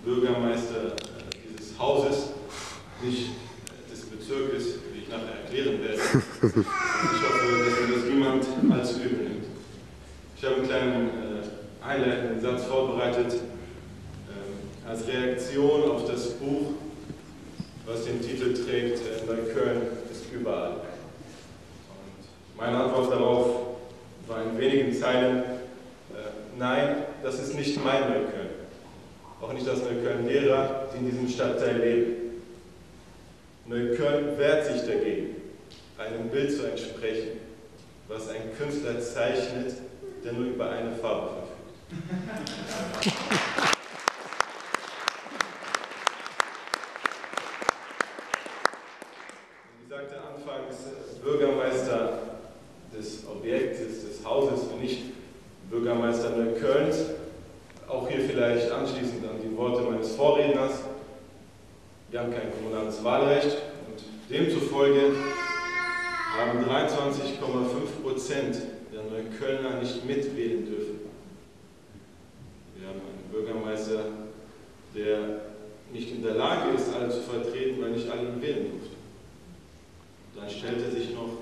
Bürgermeister dieses Hauses, nicht des Bezirkes, wie ich nachher erklären werde. Ich hoffe, dass mir das niemand allzu übel nimmt. Ich habe einen kleinen einleitenden Satz vorbereitet, als Reaktion auf das Buch, was den Titel trägt, Neukölln ist überall. Und meine Antwort darauf war in wenigen Zeilen, nein, das ist nicht mein Neukölln. Auch nicht das Neukölln derer, die in diesem Stadtteil leben. Neukölln wehrt sich dagegen, einem Bild zu entsprechen, was ein Künstler zeichnet, der nur über eine Farbe verfügt. Wie sagte anfangs, Bürgermeister des Objektes, des Hauses und nicht Bürgermeister Neuköllns. Auch hier vielleicht anschließend an die Worte meines Vorredners. Wir haben kein kommunales Wahlrecht und demzufolge haben 23,5% der Neuköllner nicht mitwählen dürfen. Wir haben einen Bürgermeister, der nicht in der Lage ist, alle zu vertreten, weil nicht alle ihn wählen durften. Dann stellt er sich noch auf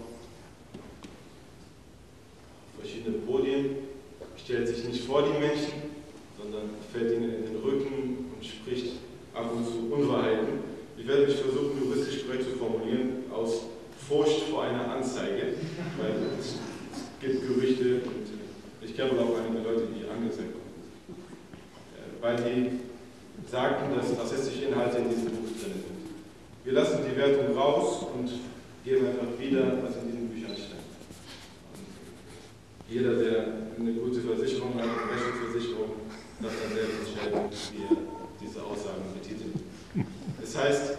verschiedene Podien, stellt sich nicht vor die Menschen, sondern fällt ihnen in den Rücken und spricht ab und zu Unwahrheiten. Ich werde mich versuchen, juristisch korrekt zu formulieren, aus Furcht vor einer Anzeige, weil es gibt Gerüchte und ich kenne wohl auch einige Leute, die angezeigt wurden, weil die sagten, dass rassistische Inhalte in diesem Buch drin sind. Wir lassen die Wertung raus und geben einfach wieder, was in diesen Büchern steht. Jeder, der eine gute Versicherung hat, eine Rechtsversicherung, darf dann selbst entscheiden, wie er diese Aussagen betitelt. Es heißt,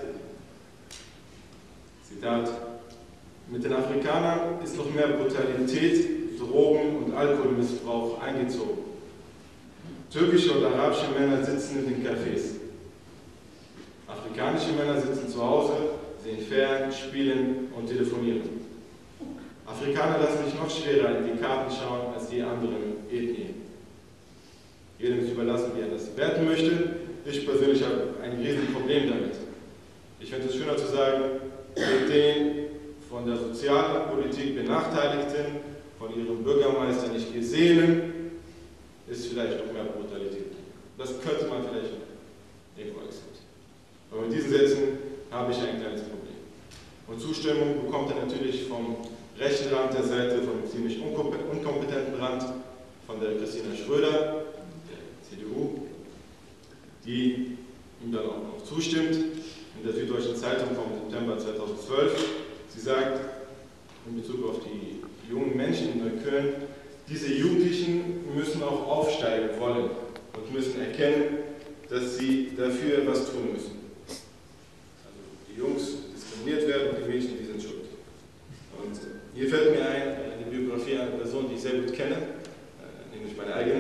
Zitat, mit den Afrikanern ist noch mehr Brutalität, Drogen- und Alkoholmissbrauch eingezogen. Türkische und arabische Männer sitzen in den Cafés. Afrikanische Männer sitzen zu Hause, sehen fern, spielen und telefonieren. Afrikaner lassen sich noch schwerer in die Karten schauen als die anderen Ethnien. Jedem ist überlassen, wie er das werten möchte. Ich persönlich habe ein Riesenproblem damit. Ich finde es schöner zu sagen, mit den von der Sozialpolitik Benachteiligten, von ihrem Bürgermeister nicht gesehenen, ist vielleicht noch mehr Brutalität. Das könnte man vielleicht irgendwo akzeptieren. Aber mit diesen Sätzen habe ich ein kleines Problem. Und Zustimmung bekommt er natürlich vom rechten Rand der Seite, vom ziemlich unkompetenten Rand, von der Christina Schröder, der CDU, die ihm dann auch noch zustimmt. In der Süddeutschen Zeitung vom September 2012. Sie sagt in Bezug auf die jungen Menschen in Neukölln, diese Jugendlichen müssen auch aufsteigen wollen und müssen erkennen, dass sie dafür was tun müssen. Also die Jungs diskriminiert werden und die Mädchen, die sind schuld. Und hier fällt mir ein, eine Biografie einer Person, die ich sehr gut kenne, nämlich meine eigene.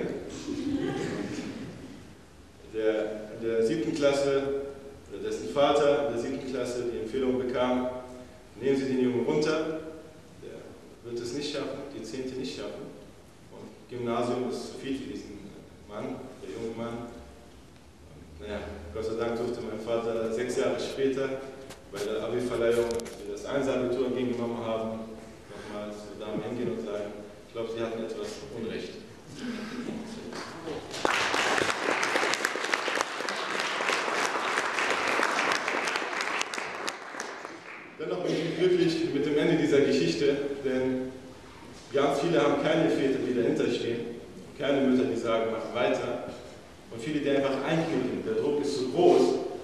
In der 7. Klasse, oder dessen Vater in der 7. Klasse die Empfehlung bekam, nehmen Sie den Jungen runter, der wird es nicht schaffen, die 10. nicht schaffen. Und Gymnasium ist zu viel für diesen Mann, der junge Mann. Und, naja, Gott sei Dank durfte mein Vater 6 Jahre später bei der Abi-Verleihung, als wir das Einser-Abitur entgegengenommen haben, nochmal zu Damen hingehen und sagen, ich glaube, Sie hatten etwas Unrecht. Dennoch bin ich glücklich mit dem Ende dieser Geschichte, denn ganz viele haben keine Väter, die dahinter stehen, keine Mütter, die sagen, mach weiter, und viele, die einfach einknicken. Der Druck ist zu groß.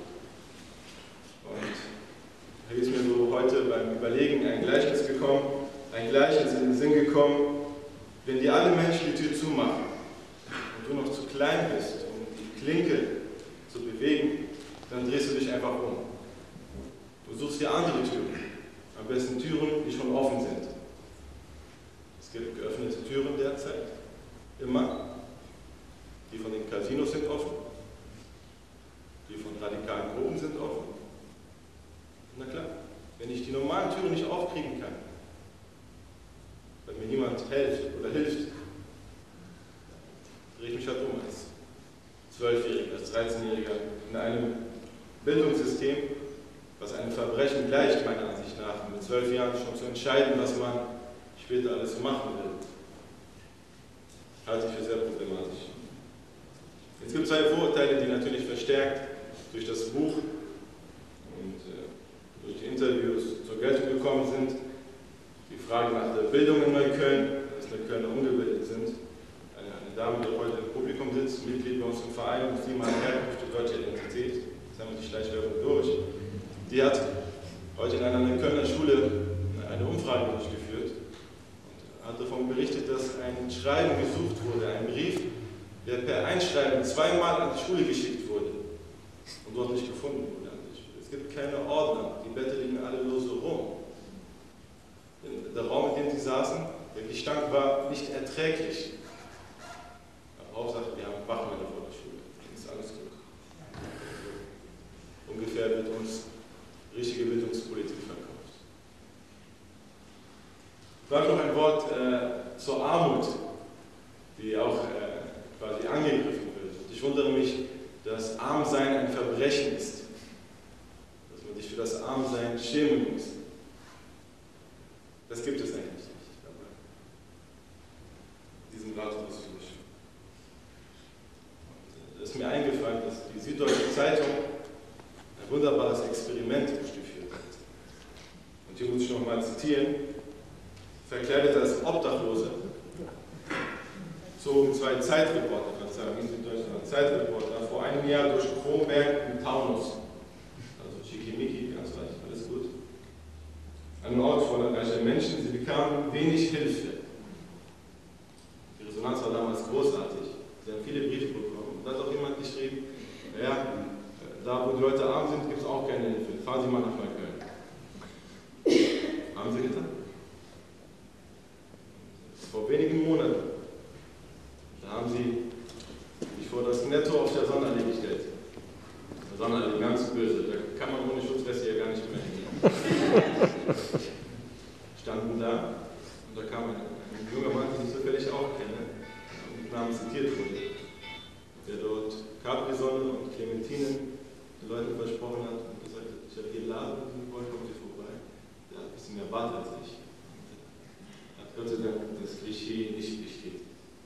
Und da ist mir so heute beim Überlegen ein Gleichnis gekommen, ein Gleichnis in den Sinn gekommen, wenn dir alle Menschen die Tür zumachen und du noch zu klein bist, um die Klinke zu bewegen, dann drehst du dich einfach um. Du suchst dir andere Türen, am besten Türen, die schon offen sind. Es gibt geöffnete Türen derzeit, immer. Die von den Casinos sind offen, die von radikalen Gruppen sind offen. Na klar, wenn ich die normalen Türen nicht aufkriegen kann, wenn mir niemand hilft, drehe ich mich halt um als 12-Jähriger, als 13-Jähriger in einem Bildungssystem, was einem Verbrechen gleicht, meiner Ansicht nach, mit 12 Jahren schon zu entscheiden, was man später alles machen will, halte ich für sehr problematisch. Es gibt zwei Vorurteile, die natürlich verstärkt durch das Buch und durch die Interviews zur Geltung gekommen sind. Die Frage nach der Bildung in Neukölln, dass Neuköllner ungebildet sind. Eine Dame, die heute im Publikum sitzt, Mitglied bei uns im Verein, muslimische Herkunft und deutsche Identität, das haben wir die Schleichwerbung durch, die hat heute in einer Neuköllner Schule eine Umfrage durchgeführt und hat davon berichtet, dass ein Schreiben gesucht wurde, ein Brief, der per Einschreiben zweimal an die Schule geschickt wurde und dort nicht gefunden wurde an der Schule. Es gibt keine Ordner, die Blätter liegen alle lose rum. Der Raum, in dem sie saßen, der Gestank war nicht erträglich. Hauptsache, wir haben Wachmänner vor der Schule, dann ist alles gut. Ungefähr wird uns richtige Bildungspolitik verkauft. Vielleicht noch ein Wort zur Armut, die auch quasi angegriffen wird. Ich wundere mich, dass Armsein ein Verbrechen ist, dass man sich für das Armsein schämen muss. Das gibt es eigentlich nicht, aber diesen Ratschluss durch. Es ist mir eingefallen, dass die Süddeutsche Zeitung ein wunderbares Experiment durchgeführt hat. Und hier muss ich noch mal zitieren: Verkleidet als Obdachlose zogen zwei Zeitreporter, das sagen in Süddeutschland, Zeitreporter, vor einem Jahr durch Kronberg im Taunus, also Schickimicki, ganz reich, alles gut, an einem Ort voller reicher Menschen. Sie bekamen wenig Hilfe. Die Resonanz war damals großartig. Sie haben viele Briefe bekommen. Und da hat auch jemand geschrieben, ja, da wo die Leute arm sind, gibt es auch keine Hilfe. Fahren Sie mal nach Neukölln. Haben Sie getan? Vor wenigen Monaten, da haben Sie sich vor das Netto auf der Sonnenallee gestellt. Der Sonnenallee, ganz böse, da kann man ohne Schutzweste ja gar nicht mehr hingehen. Standen da und da kam ein junger Mann, den ich zufällig auch kenne, mit Namen zitiert wurde, der dort Capri-Sonne und Clementinen den Leuten versprochen hat und gesagt hat, ich habe hier Laden, und wollen, kommt hier vorbei. Der hat ein bisschen mehr Bart als ich. Hat Gott sei Dank das Klischee nicht bestätigt.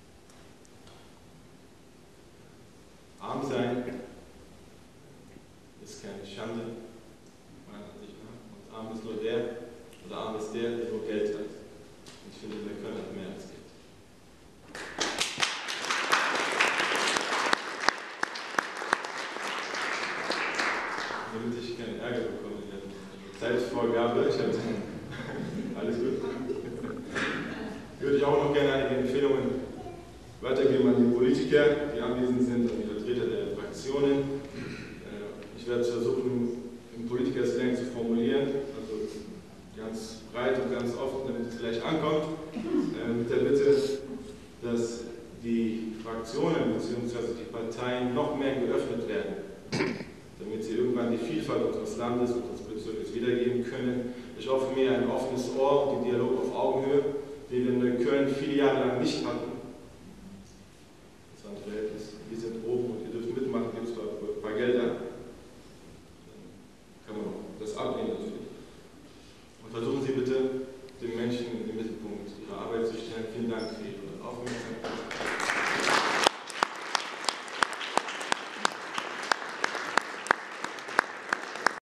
Arm sein ist keine Schande, meiner Ansicht nach. Und arm ist nur der, oder arm ist der nur Geld hat. Und ich finde, wir können halt mehr als Geld. Damit ich keinen Ärger bekomme, ich habe eine Zeitvorgabe, ich habe alles gut. Würde ich auch noch gerne einige Empfehlungen weitergeben an die Politiker, die anwesend sind, und die Vertreter der Fraktionen. Ich werde es versuchen, im Politiker-Slang zu formulieren, also ganz breit und ganz offen, damit es vielleicht ankommt, mit der Bitte, dass die Fraktionen bzw. die Parteien noch mehr geöffnet werden, damit sie irgendwann die Vielfalt unseres Landes und unseres Bezirkes wiedergeben können. Ich hoffe mir ein offenes Ohr und den Dialog auf Augenhöhe, den wir in Neukölln viele Jahre lang nicht hatten. Das Verhältnis, wir sind oben und ihr dürft mitmachen, gibt es ein paar Gelder.